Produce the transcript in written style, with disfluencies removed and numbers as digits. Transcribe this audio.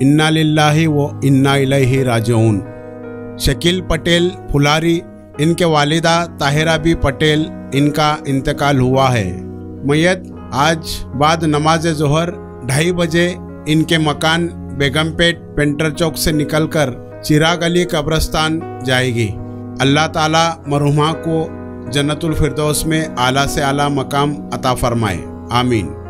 इन्ना लिल्लाहि व इन्ना इलैहि राजिऊन। शकील पटेल फुलारी, इनके वालिदा ताहिरा बी पटेल, इनका इंतकाल हुआ है। मैयत आज बाद नमाज ज़ोहर 2:30 बजे इनके मकान बेगमपेट पेंटर चौक से निकलकर चिराग अली कब्रस्तान जाएगी। अल्लाह ताला मरहुमा को जन्नतुल फिरदौस में आला से आला मकाम अता फरमाए, आमीन।